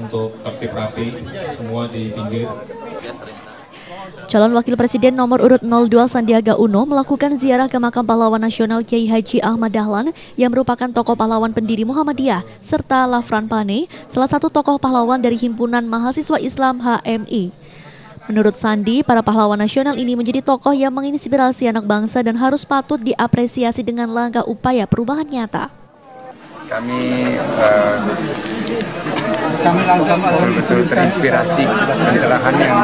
untuk tertib rapi, semua di pinggir. Calon Wakil Presiden nomor urut 02 Sandiaga Uno melakukan ziarah ke makam pahlawan nasional Kiai Haji Ahmad Dahlan yang merupakan tokoh pahlawan pendiri Muhammadiyah, serta Lafran Pane, salah satu tokoh pahlawan dari Himpunan Mahasiswa Islam HMI. Menurut Sandi, para pahlawan nasional ini menjadi tokoh yang menginspirasi anak bangsa dan harus patut diapresiasi dengan langkah upaya perubahan nyata. Kami betul-betul terinspirasi pencerahan yang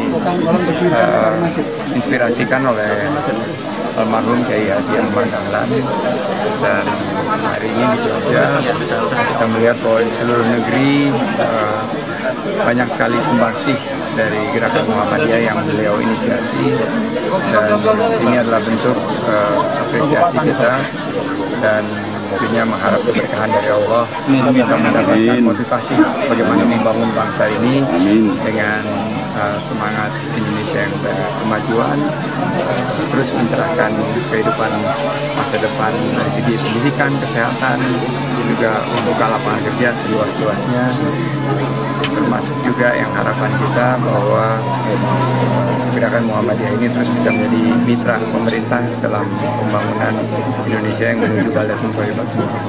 diinspirasikan oleh almarhum Kiai Haji Ahmad Dahlan, dan hari ini di Jogja kita melihat bahwa di seluruh negeri banyak sekali sumbangsih dari gerakan Muhammadiyah yang beliau inisiasi, dan ini adalah bentuk apresiasi kita dan tentunya mengharap keberkahan dari Allah. Kita mendapatkan motivasi bagaimana membangun bangsa ini dengan semangat Indonesia yang berkemajuan, terus mencerahkan kehidupan masa depan dari segi pendidikan, kesehatan, juga membuka lapangan kerja seluas-luasnya, termasuk juga yang harapan kita bahwa gerakan Muhammadiyah ini terus bisa menjadi mitra pemerintah dalam pembangunan Indonesia yang menuju Balatul Thoribat.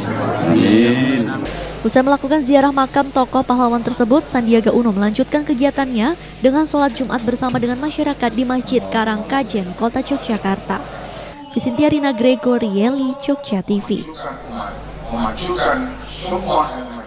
Usai melakukan ziarah makam tokoh pahlawan tersebut, Sandiaga Uno melanjutkan kegiatannya dengan sholat Jumat bersama dengan masyarakat di Masjid Karangkajen, Kota Yogyakarta. Visintia Rina Gregorieli, Jogja TV. Memajukan semua